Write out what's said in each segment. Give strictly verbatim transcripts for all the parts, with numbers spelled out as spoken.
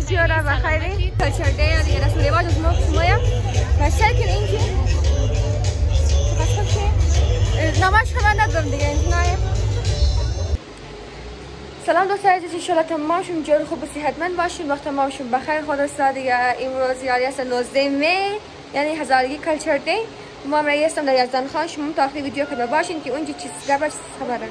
جانتیاره و خیلی کلچر دی دیگه رسم رواج از ما شمایم و شکل اینکه بس که نماش خبر ندارم دیگه اینجنایم. سلام دوستان عزیز، ان شاء الله تمام شون جور خوب و صحتمند باشین. وقت تمام شون بخیر. خدا دیگه امروز یاری است نوزده می یعنی هزارگی کلچر دی. ما هم رئیس هستم در یزدان خان. شما تا آخر ویدیو که باشین که اونجا چیز گبر خبره.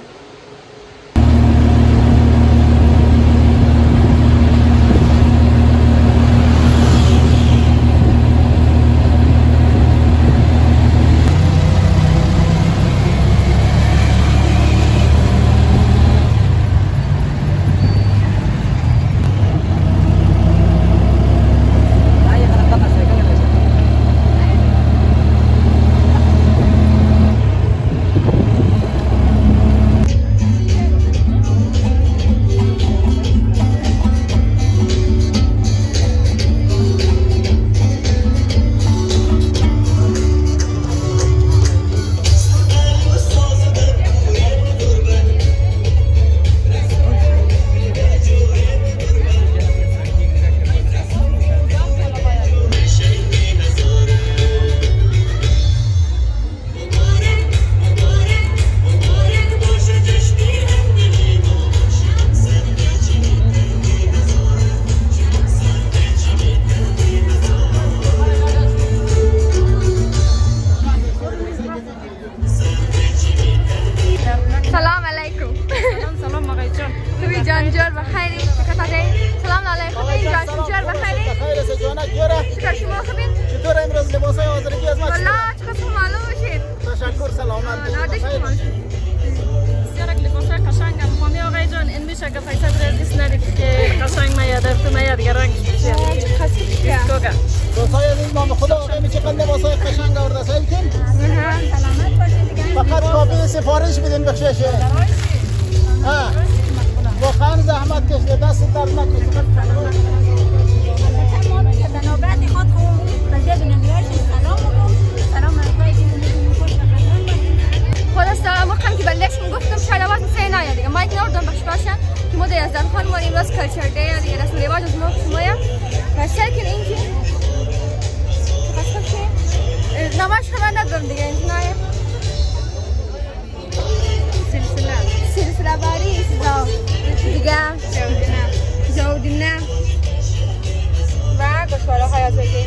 سفارش بدین بخششه. ها. با خان زحمت کشیده دست در نکشه. تمام که بنابراین خود خوب بلده بنمیاش سلام سلام خلاص تا وقتی که بلدش میگفتم شلوات سه نه دیگه مایک نوردم بخش باشه که ما در یزدان خان ما امروز کلچر دی دیگه رسم رواج از ما شمایم و شکل اینکه بس که نماش خبر ندارم دیگه اینجنایم سلسله سلسله باری سزا دیگه جودنه جودنه و گوشواره های آزادی.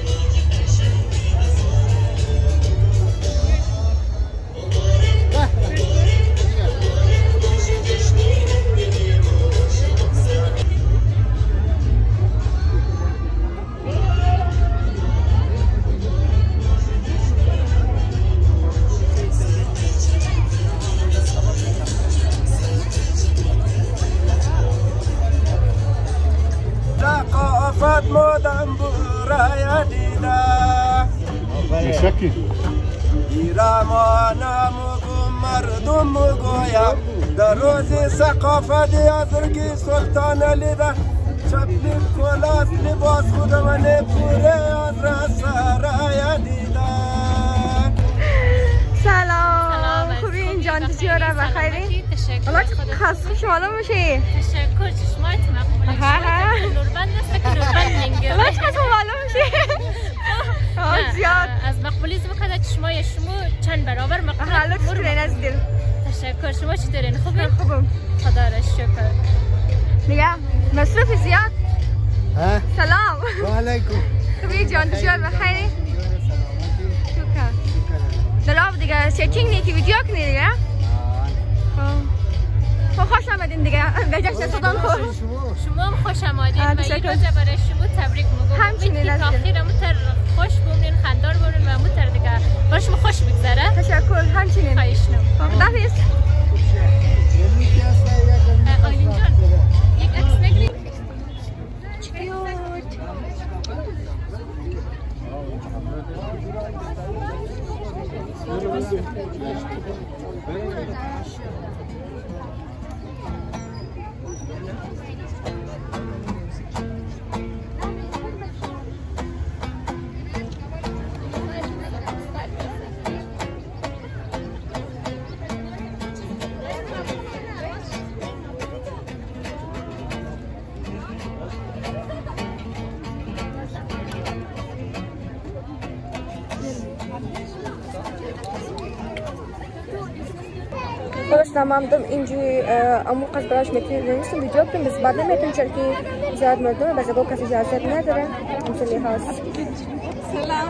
شکی ایرانم و مردم گویم در روز ثقافت ازرگی سلطان علی را چپلی کلاس لباس خودمانه پوره از را سرای دیدن. سلام خوبی این جانتیاره و خیلی الله خاص خوش معلوم میشه. تشکر چشمایت مقبوله. ها ها لوربند است که لوربند نگه الله خاص معلوم میشه. زیاد از مقبولیزم کده چشمای شما چند برابر مقبول. حالا چطوری نزدیل؟ تشکر. شما چطورین؟ خوبین؟ خوبم خدا را شکر. میگم مصروف زیاد. ها سلام و علیکم. خوبی جانتیاره و خیلی شکر. دلاب دیگه سیتینگ نیکی ویدیو کنی دیگه. خب خوش آمدین دیگه به جشن سودان خور. شما هم خوش آمدین و این روز برای شما تبریک میگم. همچنین است. تاخیر متر خوش بمونین، خندار بمونین و متر دیگه با شما خوش بگذره. تشکر. همچنین. خواهش می‌کنم. خداحافظ. آیلین جان یک عکس نگیرید. تمام دم اینجوری امو قصد براش میتونیم نمیستم ویدیو کنیم بس بعد نمیتونیم چون که زیاد مردمه بس اگه کسی اجازت نداره همچه لحاظ سلام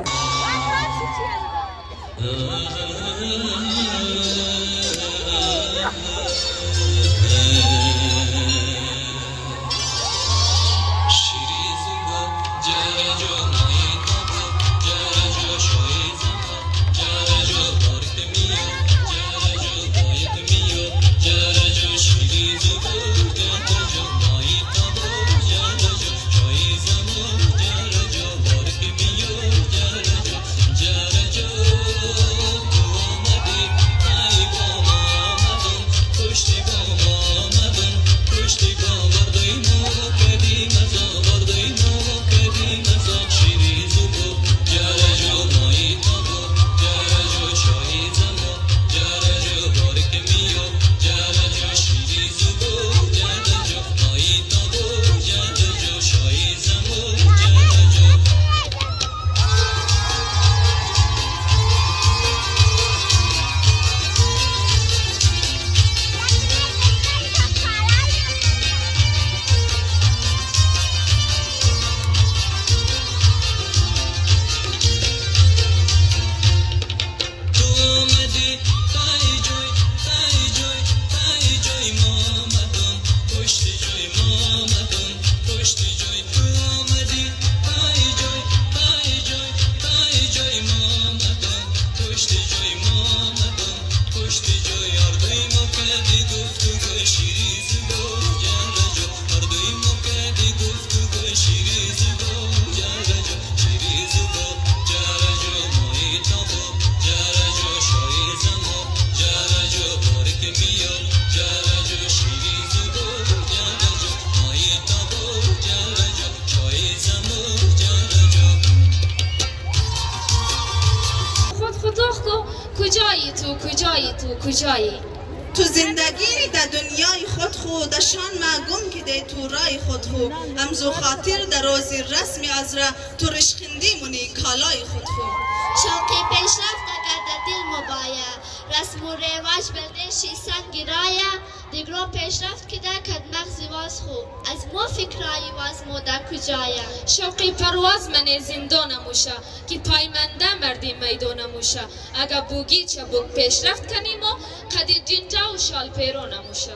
کجایی تو کجایی تو کجایی تو زندگی در دنیای خود خود دشان ما گم کده تو رای خود خود همزو خاطر در روزی رسمی از را تو رشخندی منی کالای خود خود شوقی پیشرفت اگر در دل مبایه رسم و رواج بلده شیسان گرایه دیگرو پیشرفت کده کد مغزی واز خو از مو فکرایی واز مو در کجایه شوقی پرواز من زندان موشه که پایمنده مردی میدان موشه اگر بوگی چه بوگ پیشرفت کنیم و قدی جنجا و شال پیرون موشه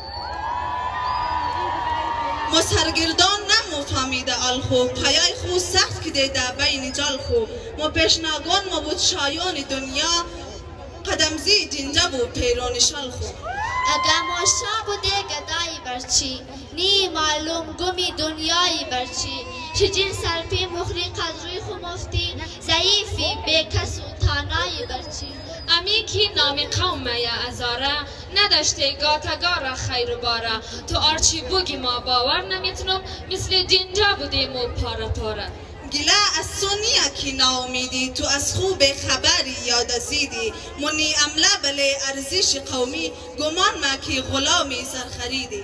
ما سرگردان نمو فهمیده آل خو پایای خو سخت کده در بین جال خو ما پیشناگان ما بود شایان دنیا قدمزی جنجا و پیرون شال خو اگر ماشا بوده گدایی برچی نی معلوم گمی دنیایی برچی شجین سرپی مخری قدروی خو مفتی ضعیفی بیکس و تانایی برچی امی کی نامی قوم یا ازاره نداشته گاتگارا خیر باره تو آرچی بوگی ما باور نمیتونم مثل جنجا بودیم و پاره پاره گله از سونیا کی ناامیدی تو از خوب خبری یاد ازیدی منی عمله بله ارزش قومی گمان ما کی غلامی سر خریدی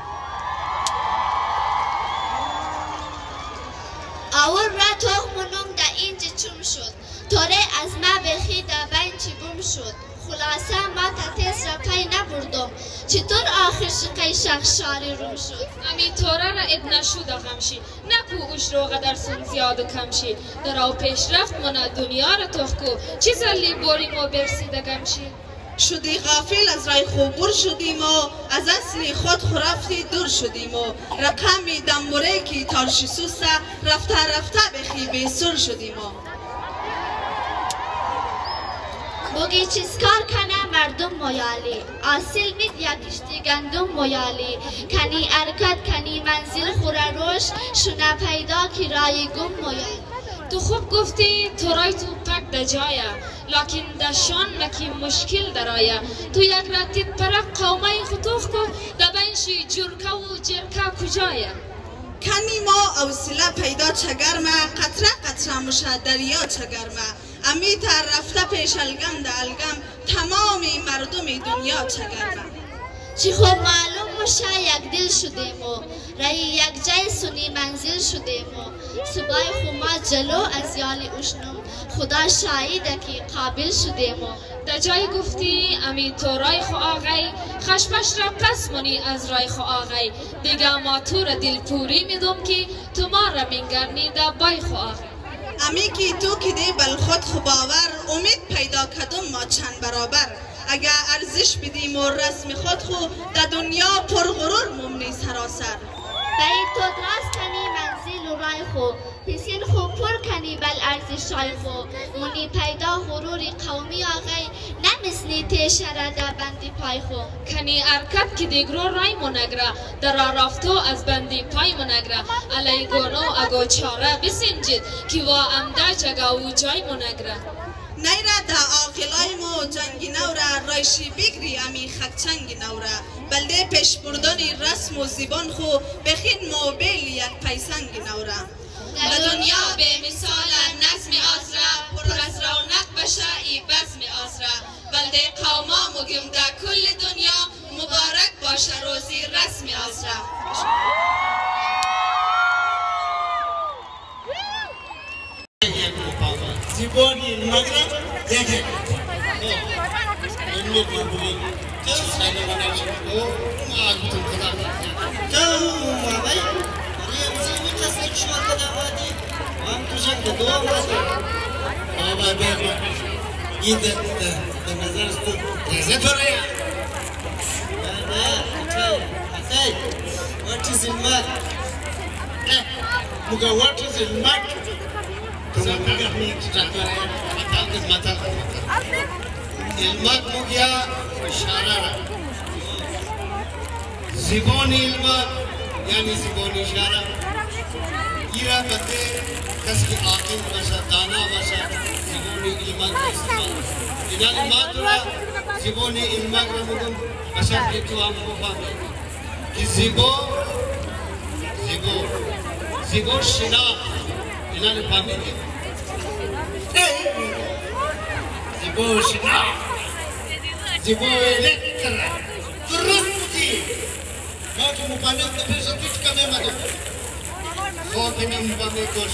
اول را تو منم در اینجا چوم شد توره از ما بخی در بین چی بوم شد خلاصه ما تتیز را پی نبردم چطور آخر شقی شخشاری روم شد امی توره را اد نشود غمشی نکو اش رو قدر سن زیاد و کمشی در او پیش رفت منا دنیا را تخکو چی زلی بوریم و برسیده گمشی شدی غافل از رای خوبور شدیم و از اصلی خود خرافتی دور شدیم و رقمی دنبوره کی تارشی سوسه رفته رفته بخی بیسور شدیم و بوگی چیز کار کنه مردم مویالی آسیل مید یکشتی گندم مویالی کنی ارکت کنی منزل خوره روش شونه پیدا کی رای گم مویالی تو خوب گفتی تو رای تو پک در جایه لکن دشان مکی مشکل درایه تو یک رتید پرک قومه خطوخ کو دبنشی جرکه و جرکه کجایه کنی ما اوسیله پیدا چگرمه قطره قطره مشه دریا چگرمه امی تا رفته پیش الگم ده الگم تمامی مردم دنیا چگرمه چی خوب معلوم باشه یک دل شدیم و رای یک جای سنی منزل شدیم و صبح خو ما جلو از یالی اشنم خدا شاهده که قابل شدیم و در جای گفتی امی تو رای خو آغای خشپش را پس منی از رای خو آغای دیگه ما تو را دل پوری میدم که تو ما را منگرنی در بای خو آغای امی که تو که دی بل خود خو باور امید پیدا کدم ما چند برابر اگر ارزش بدیم و رسم خود خو در دنیا پرغرور ممنی سراسر باید تو دراز کنی منزل و رای خو پیسین خو پر کنی بل ارزش های خو منی پیدا غروری قومی آغای نمیسنی تیشره در بندی پای خو کنی ارکت که دیگرو رای منگره در رفتو از بندی پای منگره علی گونو اگو چاره بسنجید که وا امده جگه و جای منگره نیره دا آقلای مو جنگی نوره رایشی بگری امی خکچنگی نوره بلده پیش بردانی رسم و زیبان خو بخین موبیل یک پیسنگی نوره در دنیا به مثال نظم آزره پر از رونق بشه ای بزم آزره بلده قوما مگم در کل دنیا مبارک باشه روزی رسم آزره زیبانی مغرب دیگه این می‌کنی تو سایه مناجی او آگوتو کلا تو ماوی ریمزی می‌کسی چی وقت آمدی من تو جنگ دو آمدی آبا بیرون این ده ده نظر تو تازه توریه نه نه حتی what is in mud مگه what is in mud علمات مگیا اشاره زبانی علمات یعنی زبانی اشاره ایرا بده کسی عاقل باشه دانا باشه زبانی علمات استعمال اینا علمات را زبانی علمات را مگم بشر که تو هم بفهمی که زبو زبو زبو شناخت اینا نفهمیدی زیبا شنا زیبا الکتر درست بودی ما که مفهمید نفرشت هیچ کمی مدو خواهی من مفهمید گوش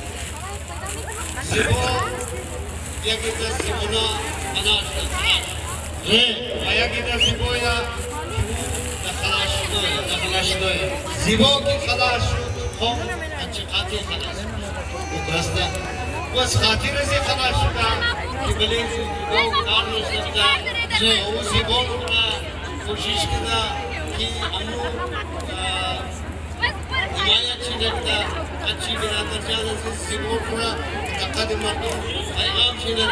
زیبا یکی دست زیبانا مناش دست ره و یکی دست زیبایا دخلاش دوی دخلاش دوی زیبا که خلاش خب اچه قاطی خلاص درسته بس خاطر از خلاص شده که بله زیبا کار نشده او زیبا کوشش کرده که امو حمایت شده اچھی برادر جان از زیبا پورا تقدیم مردم پیغام شده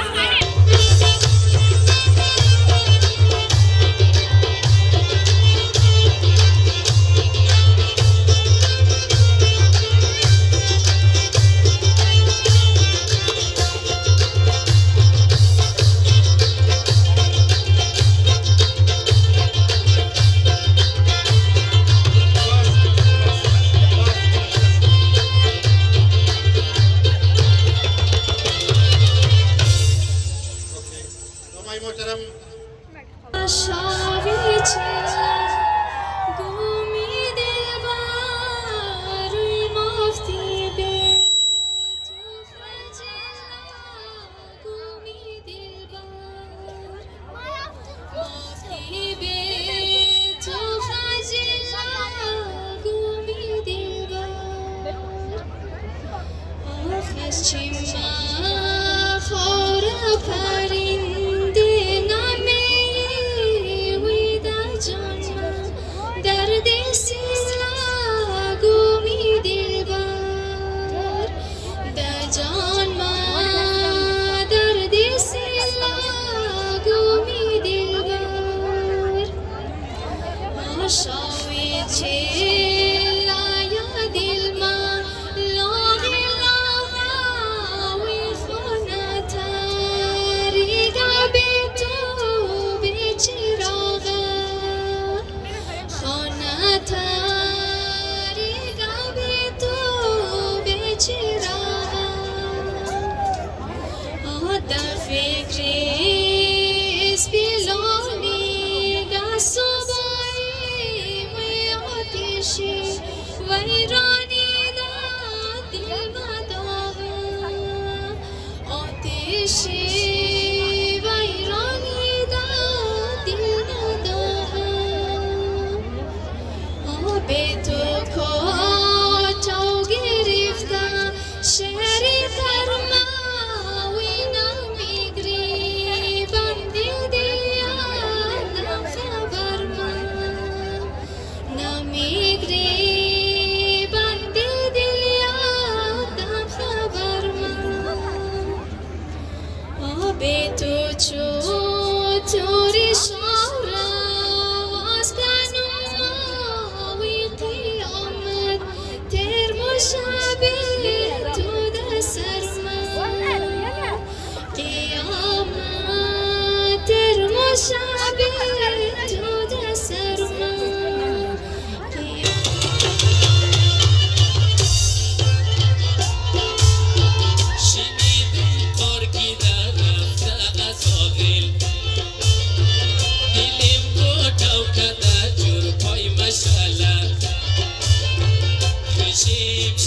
ویرانی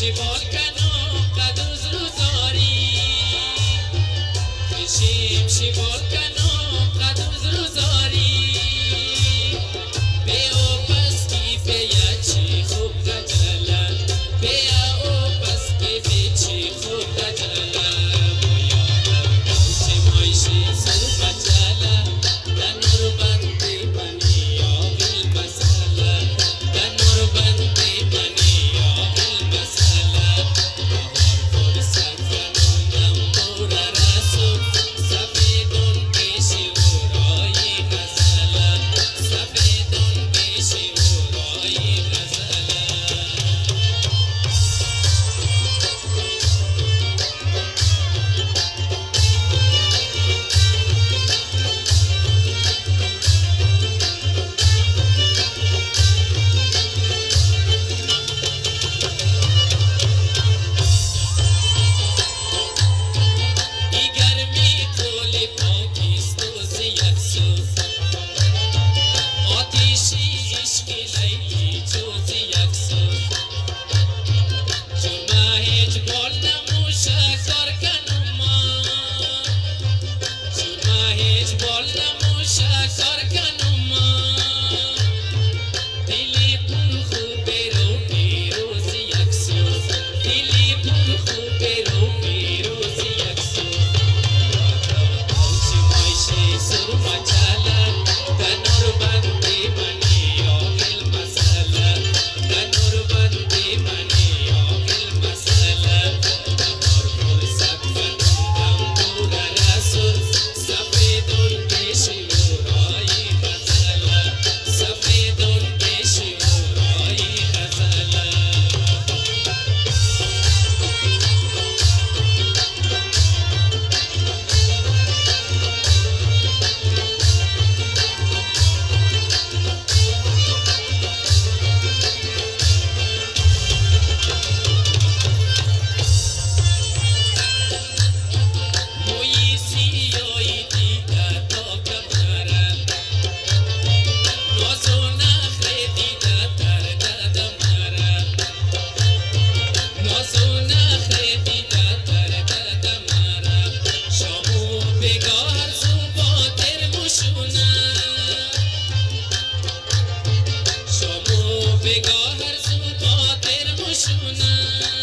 Shuna